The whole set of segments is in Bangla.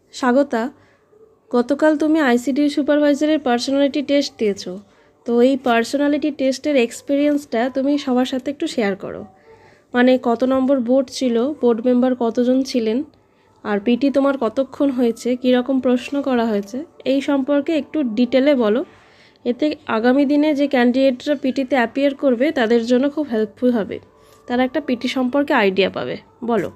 স্বাগতা, গতকাল তুমি আইসিডিএস সুপারভাইজারের পার্সোনালিটি টেস্ট দিয়েছো। তো এই পার্সোনালিটি টেস্টের এক্সপিরিয়েন্সটা তুমি সবার সাথে একটু শেয়ার করো। মানে কত নম্বর বোর্ড ছিল, বোর্ড মেম্বার কতজন ছিলেন, আর পিটি তোমার কতক্ষণ হয়েছে, কীরকম প্রশ্ন করা হয়েছে, এই সম্পর্কে একটু ডিটেলে বলো। এতে আগামী দিনে যে ক্যান্ডিডেটরা পিটিতে অ্যাপিয়ার করবে তাদের জন্য খুব হেল্পফুল হবে, তারা একটা পিটি সম্পর্কে আইডিয়া পাবে। বলো।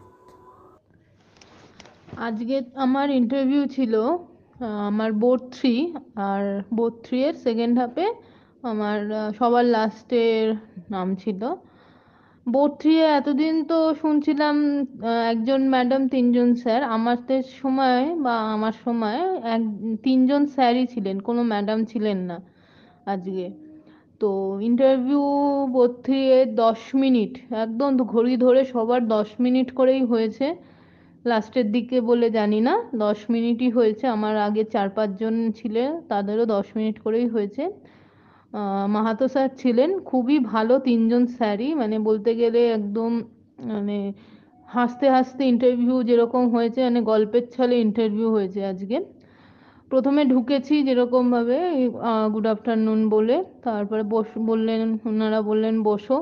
আজকে আমার ইন্টারভিউ ছিল আমার বোর্ড 3, আর বোর্ড 3 এর সেকেন্ড হাফে আমার সবার লাস্টের নাম ছিল। বোর্ড 3 এ এতদিন তো শুনছিলাম একজন ম্যাডাম, তিনজন স্যার। আমাদের সময় বা আমার সময় এক তিনজন স্যারই ছিলেন, কোনো ম্যাডাম ছিলেন না আজকে। তো ইন্টারভিউ বোর্ড 3 এ 10 মিনিট, একদম ঘড়ি ধরে সবার 10 মিনিট করেই হয়েছে। লাস্টের দিকে বলে জানি না, 10 মিনিটই হয়েছে। আমার আগে 4-5 জন ছিলেন, তাদেরও 10 মিনিট করেই হয়েছে। মাহাতো স্যার ছিলেন, খুবই ভালো তিনজন স্যারই, মানে বলতে গেলে একদম মানে হাসতে হাসতে ইন্টারভিউ যেরকম হয়েছে, মানে গল্পের ছলে ইন্টারভিউ হয়েছে আজকে। প্রথমে ঢুকেছি যেরকম ভাবে, গুড আফটারনুন বলে, তারপরে বললেন, ওনারা বললেন বসো।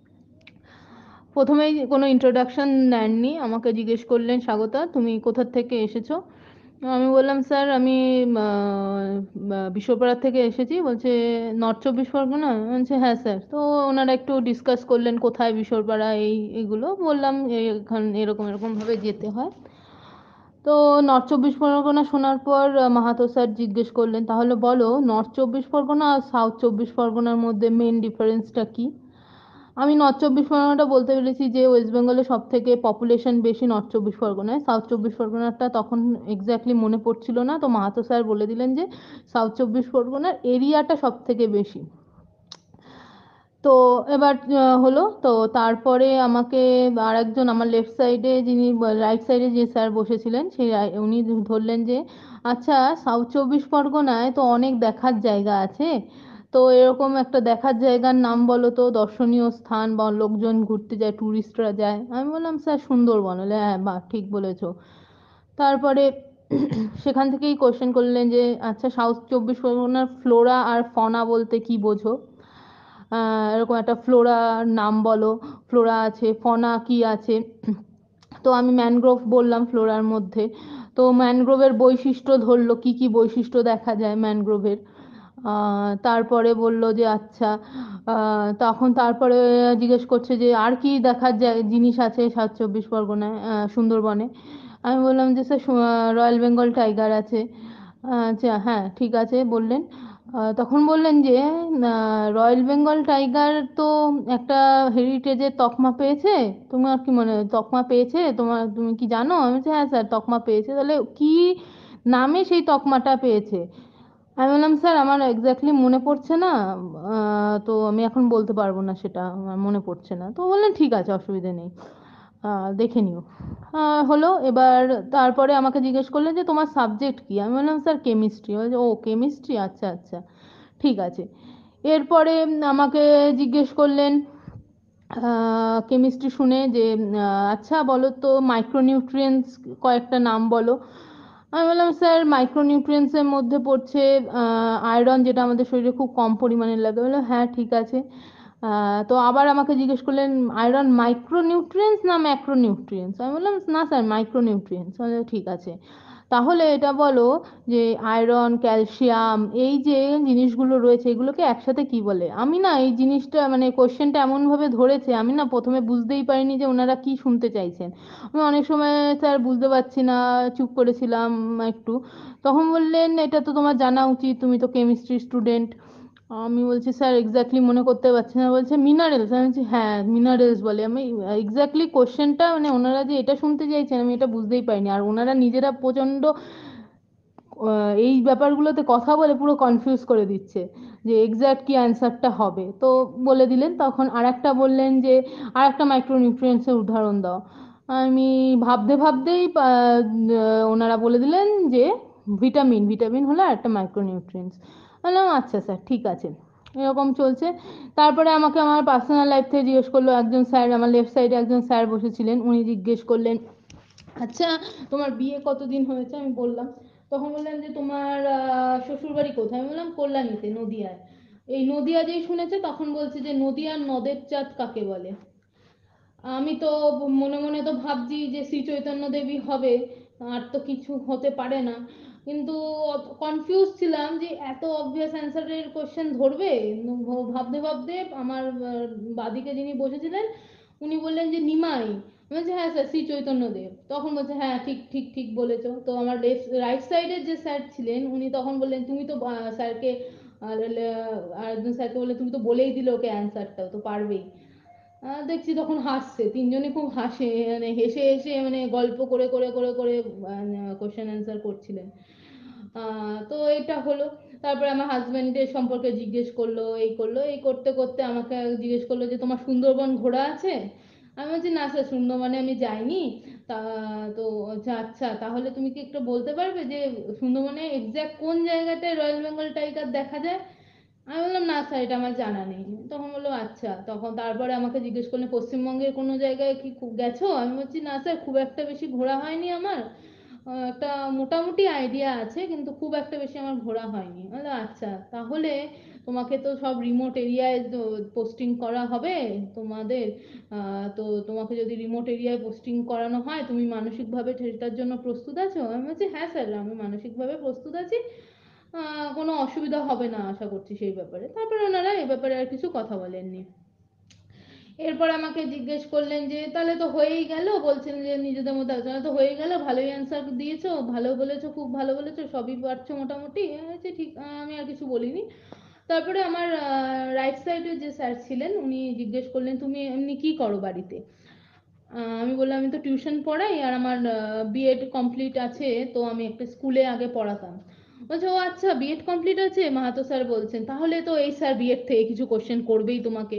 প্রথমেই কোনো ইন্ট্রোডাকশন নেননি, আমাকে জিজ্ঞেস করলেন, স্বাগতা তুমি কোথা থেকে এসেছো? আমি বললাম, স্যার আমি বিশ্বপাড়া থেকে এসেছি। বলছে, নর্থ চব্বিশ পরগনা? বলছে, হ্যাঁ স্যার। তো ওনারা একটু ডিসকাস করলেন কোথায় বিশ্বপাড়া, এইগুলো বললাম, এখান এরকম এরকম ভাবে যেতে হয়। তো নর্থ চব্বিশ পরগনা শোনার পর মাহাতো স্যার জিজ্ঞেস করলেন, তাহলে বলো নর্থ চব্বিশ পরগনা আর সাউথ চব্বিশ পরগনার মধ্যে মেন ডিফারেন্সটা কি? আমি নর্থ চব্বিশ পরগনাটা বলতে পেরেছি যে ওয়েস্ট বেঙ্গলে সব থেকে পপুলেশন বেশি নর্থ চব্বিশ পরগনায়। সাউথ চব্বিশ পরগনাটা তখন এক্স্যাক্টলি মনে পড়ছিল না, তো মাহাতো স্যার বলে দিলেন যে সাউথ চব্বিশ পরগনার এরিয়াটা সব থেকে বেশি। তো এবার হলো তো, তারপরে আমাকে আর একজন আমার লেফট সাইডে, যিনি রাইট সাইডে যে স্যার বসেছিলেন, সেই উনি ধরলেন যে আচ্ছা, সাউথ চব্বিশ পরগনায় তো অনেক দেখার জায়গা আছে, তো এরকম একটা দেখার জায়গার নাম বলো তো, দর্শনীয় স্থান বা লোকজন ঘুরতে যায়, ট্যুরিস্টরা যায়। আমি বললাম, স্যার সুন্দরবন। বলে, হ্যাঁ বাহ, ঠিক বলেছো। তারপরে সেখান থেকেই কোশ্চেন করলেন যে আচ্ছা, সাউথ চব্বিশ পরগনার ফ্লোরা আর ফনা বলতে কি বোঝো? এরকম একটা ফ্লোরার নাম বলো, ফ্লোরা আছে, ফনা কি আছে? তো আমি ম্যানগ্রোভ বললাম ফ্লোরার মধ্যে। তো ম্যানগ্রোভের বৈশিষ্ট্য ধরলো, কি কি বৈশিষ্ট্য দেখা যায় ম্যানগ্রোভের। তারপরে বলল যে আচ্ছা, তখন তারপরে জিজ্ঞেস করছে যে আর কি দেখার জিনিস আছে সাউথ চব্বিশ পরগনায়, সুন্দরবনে। আমি বললাম যে স্যার, রয়্যাল বেঙ্গল টাইগার আছে। আচ্ছা, হ্যাঁ ঠিক আছে বললেন। তখন বললেন যে রয়্যাল বেঙ্গল টাইগার তো একটা হেরিটেজের তকমা পেয়েছে। তোমার কি মনে হয় তকমা পেয়েছে? তুমি কি জানো? আমি বলছি, হ্যাঁ স্যার তকমা পেয়েছে। তাহলে কি নামে সেই তকমাটা পেয়েছে? আমি বললাম, স্যার আমার এক্স্যাক্টলি মনে পড়ছে না, তো আমি এখন বলতে পারবো না, সেটা আমার মনে পড়ছে না। তো বললেন ঠিক আছে, অসুবিধা নেই, দেখে নিও। হলো এবার। তারপরে আমাকে জিজ্ঞেস করলেন যে তোমার সাবজেক্ট কি? আমি বললাম, স্যার কেমিস্ট্রি। বলছে, ও কেমিস্ট্রি, আচ্ছা আচ্ছা, ঠিক আছে। এরপরে আমাকে জিজ্ঞেস করলেন কেমিস্ট্রি শুনে যে আচ্ছা বলো তো মাইক্রোনিউট্রিয়েন্টস কয়েকটা নাম বলো। আমি বললাম, স্যার মাইক্রোনিউট্রিয়েন্টসের মধ্যে পড়ছে আয়রন, যেটা আমাদের শরীরে খুব কম পরিমাণে লাগে। বললো, হ্যাঁ ঠিক আছে। তো আবার আমাকে জিজ্ঞেস করলেন, আয়রন মাইক্রোনিউট্রিয়েন্টস না ম্যাক্রোনিউট্রিয়েন্টস? আমি বললাম, না স্যার মাইক্রোনিউট্রিয়েন্টস। ঠিক আছে। তাহলে এটা বলো যে আয়রন, ক্যালসিয়াম, এই যে জিনিসগুলো রয়েছে, এগুলোকে একসাথে কি বলে? আমি না এই জিনিসটা, মানে কোশ্চেনটা এমন ভাবে ধরেছে, আমি না প্রথমে বুঝতেই পারিনি যে ওনারা কি শুনতে চাইছেন। আমি অনেক সময় স্যার বুঝতে পারছি না, চুপ করেছিলাম একটু। তখন বললেন, এটা তো তোমার জানা উচিত, তুমি তো কেমিস্ট্রি স্টুডেন্ট। আমি বলছি, স্যার এক্স্যাক্টলি মনে করতে পারছি না। বলছে মিনারেলস। আমি বলছি, হ্যাঁ মিনারেলস বলে। আমি এক্স্যাক্টলি কোশ্চেনটা, মানে ওনারা যে এটা শুনতে চাইছেন আমি এটা বুঝতেই পারিনি, আর ওনারা নিজেরা প্রচন্ড এই ব্যাপারগুলোতে কথা বলে পুরো কনফিউজ করে দিচ্ছে যে এক্স্যাক্ট কি অ্যান্সারটা হবে। তো বলে দিলেন। তখন আরেকটা বললেন যে আরেকটা মাইক্রোনিউট্রিয়েন্টসের উদাহরণ দাও। আমি ভাবতে ভাবতেই ওনারা বলে দিলেন যে ভিটামিন। ভিটামিন হলো একটা মাইক্রোনিউট্রিয়েন্টস। বললাম, আচ্ছা স্যার ঠিক আছে। এরকম চলছে। তারপরে আমাকে আমার পার্সোনাল লাইফ থেকে জিজ্ঞেস করলো একজন স্যার, আমার লেফট সাইডে একজন স্যার বসেছিলেন, উনি জিজ্ঞেস করলেন আচ্ছা, তোমার বিয়ে কতদিন হয়েছে? আমি বললাম। তখন বললেন যে তোমার শ্বশুর বাড়ি কোথায়? আমি বললাম কল্যাণীতে, নদিয়ায়। এই নদিয়া যেই শুনেছে তখন বলছে যে নদিয়ার নদের চাঁদ কাকে বলে। আমি তো মনে মনে তো ভাবছি যে শ্রী চৈতন্য দেবী হবে, আর তো কিছু হতে পারে না। কিন্তু কনফিউজ ছিলাম যে এত অবভিয়াস অ্যান্সারের কোশ্চেন ধরবে। ভাবতে ভাবতে আমার বাদিকে যিনি বসেছিলেন উনি বললেন যে নিমাই। আমি বলছি হ্যাঁ স্যার, শ্রী চৈতন্য দেব। তখন বলছে হ্যাঁ ঠিক ঠিক ঠিক বলেছো। তো আমার রাইট সাইডের যে স্যার ছিলেন উনি তখন বললেন তুমি তো স্যারকে, আর একজন স্যারকে বললে তুমি তো বলেই দিলে ওকে অ্যান্সারটাও তো পারবেই। দেখছি তখন হাসছে, তিনজনে খুব হাসে, মানে হেসে হেসে মানে গল্প করে করে করে করে কোশ্চেন অ্যান্সার করছিলেন। তো এটা হলো। তারপরে আমার হাজবেন্ডের সম্পর্কে জিজ্ঞেস করলো, এই করলো, এই করতে করতে আমাকে জিজ্ঞেস করলো যে তোমার সুন্দরবন ঘোরা আছে? আমি বলছি না স্যার, সুন্দরবনে আমি যাইনি। তা তো আচ্ছা আচ্ছা, তাহলে তুমি কি একটু বলতে পারবে যে সুন্দরবনে এক্স্যাক্ট কোন জায়গাটায় রয়্যাল বেঙ্গল টাইগার দেখা যায়? আমি বললাম না স্যার, এটা আমার জানা নেই। তখন বললো আচ্ছা। তখন তারপরে আমাকে জিজ্ঞেস করলেন পশ্চিমবঙ্গের কোনো জায়গায় কি গেছো? আমি বলছি না স্যার, খুব একটা বেশি ঘোরা হয়নি আমার। একটা মোটামুটি আইডিয়া আছে, কিন্তু খুব একটা বেশি আমার ঘোরা হয়নি। বললো আচ্ছা, তাহলে তোমাকে তো সব রিমোট এরিয়ায় পোস্টিং করা হবে তোমাদের। তো তোমাকে যদি রিমোট এরিয়ায় পোস্টিং করানো হয়, তুমি মানসিকভাবে সেটার জন্য প্রস্তুত আছো? আমি বলছি হ্যাঁ স্যার, আমি মানসিকভাবে প্রস্তুত আছি। কোনো অসুবিধা হবে না আশা করছি সেই ব্যাপারে। তারপরে ওনারা এ ব্যাপারে আর কিছু কথা বলেননি। এরপর আমাকে জিজ্ঞেস করলেন যে তাহলে তো হয়েই গেল, বলছেন যে নিজেদের মধ্যে আলোচনা তো হয়ে গেল, ভালোই অ্যান্সার দিয়েছো, ভালো বলেছো, খুব ভালো বলেছো, সবই পারছো মোটামুটি। আমি বলছি, ঠিক। আমি আর কিছু বলিনি। তারপরে আমার রাইট সাইডে যে স্যার ছিলেন উনি জিজ্ঞেস করলেন তুমি এমনি কি করো বাড়িতে? আমি বললাম আমি তো টিউশন পড়াই, আর আমার বিএড কমপ্লিট আছে, তো আমি একটা স্কুলে আগে পড়াতাম। বলছে ও আচ্ছা, বিএড কমপ্লিট আছে, মাহাতো স্যার বলছেন, তাহলে তো এই স্যার বিএড থেকে কিছু কোশ্চেন করবেই তোমাকে।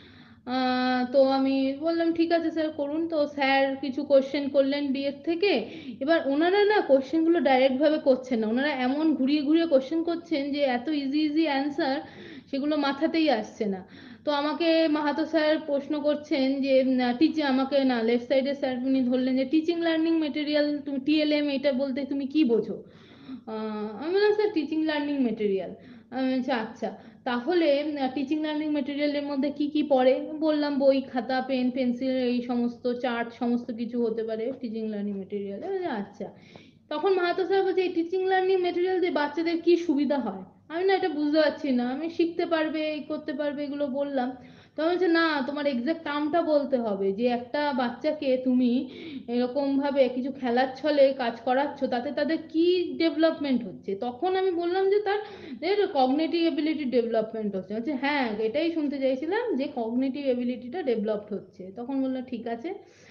তো আমি বললাম ঠিক আছে স্যার, করুন। তো স্যার কিছু কোশ্চেন করলেন বিএড থেকে। এবার ওনারা না কোশ্চেনগুলো ডাইরেক্টভাবে করছেন না, ওনারা এমন ঘুরিয়ে ঘুরিয়ে কোশ্চেন করছেন যে এত ইজি ইজি অ্যান্সার সেগুলো মাথাতেই আসছে না। তো আমাকে মাহাতো স্যার প্রশ্ন করছেন যে টিচার, আমাকে না লেফট সাইডের স্যার উনি ধরলেন যে টিচিং লার্নিং মেটেরিয়াল তুমি টিএলএম এটা বলতে তুমি কি বোঝো? আমি বললাম স্যার টিচিং লার্নিং মেটেরিয়াল। আমি বলছি আচ্ছা, তাহলে টিচিং লার্নিং মেটেরিয়ালের মধ্যে কি কি পড়ে? বললাম বই খাতা পেন পেন্সিল এই সমস্ত চার্ট সমস্ত কিছু হতে পারে টিচিং লার্নিং মেটেরিয়ালে। আচ্ছা। তখন মাহাতো স্যার বলছে এই টিচিং লার্নিং মেটেরিয়াল দিয়ে বাচ্চাদের কি সুবিধা হয়? আমি না এটা বুঝতে পারছি না, আমি শিখতে পারবে এই করতে পারবে এগুলো বললাম। তখন বলছে না, তোমার এক্সাক্ট টার্মটা বলতে হবে, যে একটা বাচ্চাকে তুমি এরকম ভাবে কিছু খেলার ছলে কাজ করাচ্ছ, তাতে তাদের কি ডেভেলপমেন্ট হচ্ছে। তখন আমি বললাম যে তার কগনিটিভ এবিলিটি ডেভেলপমেন্ট হচ্ছে। বলছে হ্যাঁ, এটাই শুনতে চাইছিলাম যে কগনিটিভ এবিলিটিটা ডেভেলপড হচ্ছে। তখন বললো ঠিক আছে।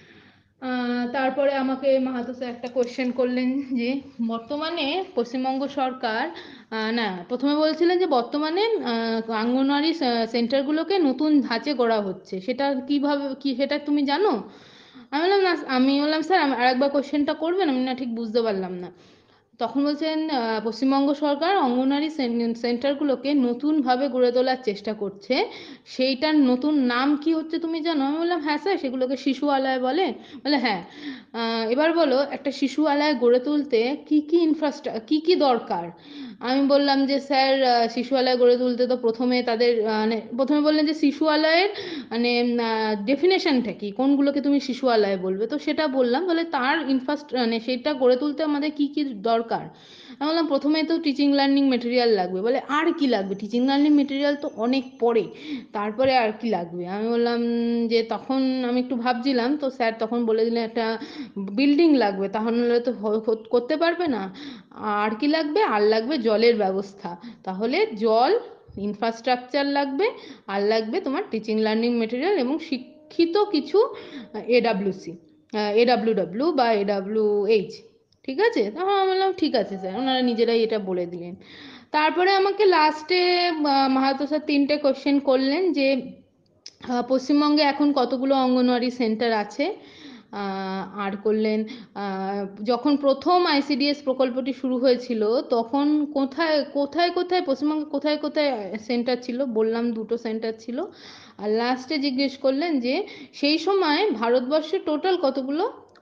তারপরে আমাকে মাহাতো স্যার একটা কোশ্চেন করলেন যে বর্তমানে পশ্চিমবঙ্গ সরকার, না প্রথমে বলছিলেন যে বর্তমানে অঙ্গনওয়াড়ি সেন্টারগুলোকে নতুন ধাঁচে গড়া হচ্ছে, সেটা কিভাবে কি সেটা তুমি জানো? আমি বললাম স্যার আরেকবার কোশ্চেনটা করবেন, আমি না ঠিক বুঝতে পারলাম না। তখন বলছেন পশ্চিমবঙ্গ সরকার অঙ্গনওয়াড়ি সেন্টারগুলোকে নতুনভাবে গড়ে তোলার চেষ্টা করছে, সেইটার নতুন নাম কি হচ্ছে তুমি জানো? আমি বললাম হ্যাঁ স্যার, সেগুলোকে শিশু আলয় বলে। বলে হ্যাঁ। এবার বলো একটা শিশু আলয় গড়ে তুলতে কি কি কি কি দরকার? আমি বললাম যে স্যার শিশু আলয় গড়ে তুলতে তো প্রথমে তাদের মানে প্রথমে বললেন যে শিশু আলয়ের মানে ডেফিনেশনটা কি, কোনগুলোকে তুমি শিশু আলয় বলবে, তো সেটা বললাম। বলে তার মানে সেটা গড়ে তুলতে আমাদের কি কি দরকার? আমি বললাম প্রথমে তো টিচিং লার্নিং মেটেরিয়াল লাগবে। বলে আর কি লাগবে? টিচিং লার্নিং মেটেরিয়াল তো অনেক পরে, তারপরে আর কি লাগবে? আমি বললাম যে তখন আমি একটু ভাবছিলাম, তো স্যার তখন বলে দিলেন একটা বিল্ডিং লাগবে, তাহলে তো করতে পারবে না। আর কি লাগবে? আর লাগবে জলের ব্যবস্থা, তাহলে জল ইনফ্রাস্ট্রাকচার লাগবে, আর লাগবে তোমার টিচিং লার্নিং মেটেরিয়াল এবং শিক্ষিত কিছু এডাব্লিউসি, এডাব্লিউডাব্লিউ বা এডাব্লিউএইচ। ঠিক আছে, তখন আমি বললাম ঠিক আছে স্যার, ওনারা নিজেরাই এটা বলে দিলেন। তারপরে আমাকে লাস্টে মাহাতো স্যার তিনটে কোশ্চেন করলেন যে পশ্চিমবঙ্গে এখন কতগুলো অঙ্গনওয়াড়ি সেন্টার আছে। আর করলেন যখন প্রথম আইসিডিএস প্রকল্পটি শুরু হয়েছিল তখন কোথায় কোথায় কোথায় পশ্চিমবঙ্গে কোথায় কোথায় সেন্টার ছিল? বললাম দুটো সেন্টার ছিল। আর লাস্টে জিজ্ঞেস করলেন যে সেই সময় ভারতবর্ষে টোটাল কতগুলো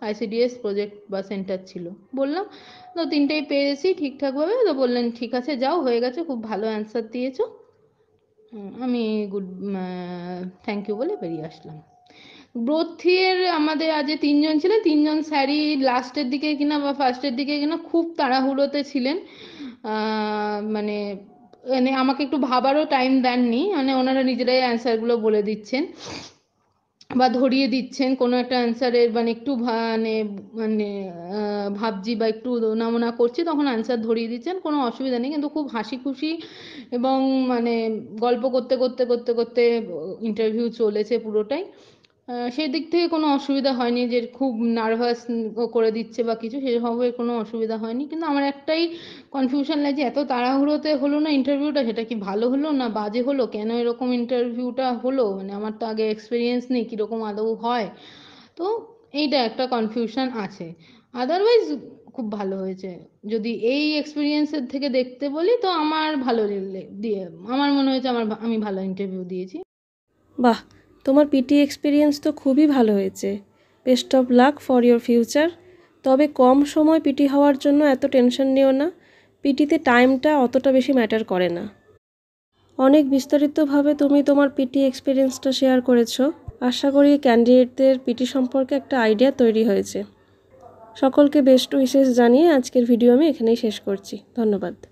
ICDS প্রজেক্ট বা সেন্টার ছিল। বললাম তো 3টেই পেয়েছি ঠিকঠাকভাবে। তো বললেন ঠিক আছে যাও, হয়ে গেছে, খুব ভালো অ্যান্সার দিয়েছো। আমি থ্যাংক ইউ বলে বেরিয়ে আসলাম। ব্রথের আমাদের আজ 3জন ছিলেন, 3জন স্যারই লাস্টের দিকে কিনা বা ফার্স্টের দিকে কিনা খুব তাড়াহুড়োতে ছিলেন। মানে মানে আমাকে একটু ভাবারও টাইম দেননি, মানে ওনারা নিজেরাই অ্যান্সারগুলো বলে দিচ্ছেন বা ধরিয়ে দিচ্ছেন কোনো একটা অ্যান্সারের, মানে একটু মানে মানে ভাবছি বা একটু নামনা করছি, তখন অ্যান্সার ধরিয়ে দিচ্ছেন, কোনো অসুবিধা নেই। কিন্তু খুব হাসি খুশি এবং মানে গল্প করতে করতে করতে করতে ইন্টারভিউ চলেছে পুরোটাই। সেই দিক থেকে কোনো অসুবিধা হয়নি যে খুব নার্ভাস করে দিচ্ছে বা কিছু, সেভাবে কোনো অসুবিধা হয়নি। কিন্তু আমার একটাই কনফিউশন লাগছে, এত তাড়াহুড়োতে হলো না ইন্টারভিউটা, সেটা কি ভালো হলো না বাজে হলো, কেন এরকম ইন্টারভিউটা হলো, মানে আমার তো আগে এক্সপিরিয়েন্স নেই কীরকম আদৌ হয়। তো এইটা একটা কনফিউশন আছে। আদারওয়াইজ খুব ভালো হয়েছে। যদি এই এক্সপিরিয়েন্সের থেকে দেখতে বলি তো আমার ভালো দিয়ে আমার মনে হয়েছে আমি ভালো ইন্টারভিউ দিয়েছি। বাহ, তোমার পিটি এক্সপিরিয়েন্স তো খুবই ভালো হয়েছে। Best of luck for your future. তবে কম সময় পিটি হওয়ার জন্য এত টেনশন নিও না। পিটিতে টাইমটা অতটা বেশি ম্যাটার করে না। অনেক বিস্তারিতভাবে তুমি তোমার পিটি এক্সপিরিয়েন্সটা শেয়ার করেছো। আশা করি ক্যান্ডিডেটদের পিটি সম্পর্কে একটা আইডিয়া তৈরি হয়েছে। সকলকে বেস্ট উইশেস জানিয়ে আজকের ভিডিও আমি এখানেই শেষ করছি। ধন্যবাদ।